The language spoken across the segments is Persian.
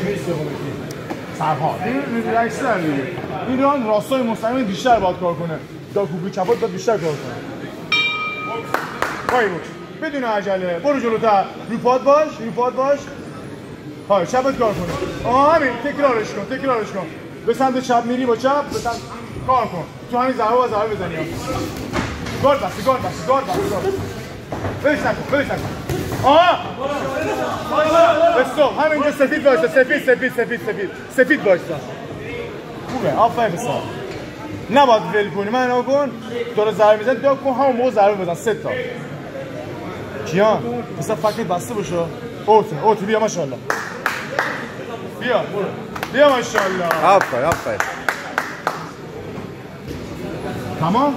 سرها این ریلکس دیگه ایران راستای مستقیم بیشتر باید کار کنه تا کوبی چپات باید بیشتر کار کنه پای بود بدون عجله برو جلوتر رو پاد باش های چپت کار کنه همین تکرارش کن به سمت چپ میری با چپ به سمت کار کن تو همین ضربه با ضربه بزنی گارد بستی برش نکن بستو همینجا سفید باشتا سفید باشتا خوبه آفرین بسا نباید ول کنی من نگاه کن داره ضربه میزن دو کن همون موقع ضربه بزن 3 تا کیان مثلا فکرت بسته باشه اوتی بیا ماشاءالله بیا ماشاءالله آفرین تمام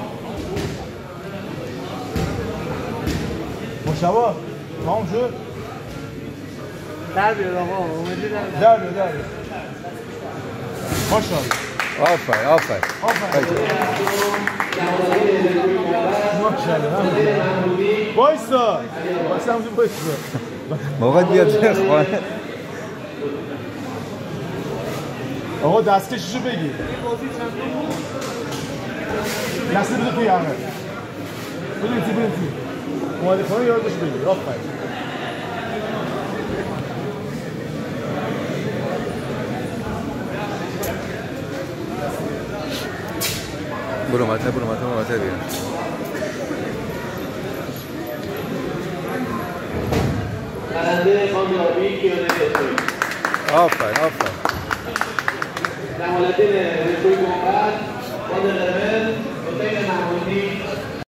مشابه تمام شد در بیاد آقا اومدی در بیاد ماشاءالله آفرین وایسا موقع بیاد خانه آقا دستکششو بگیر دسته بده توی همه بده توی اومده خانه یادش بگیر آفرین برو مطلب بیا برنده خامیابی کیانه رسوی آفرین در حالت رسوی گمرد باد قرمز حسین محمودی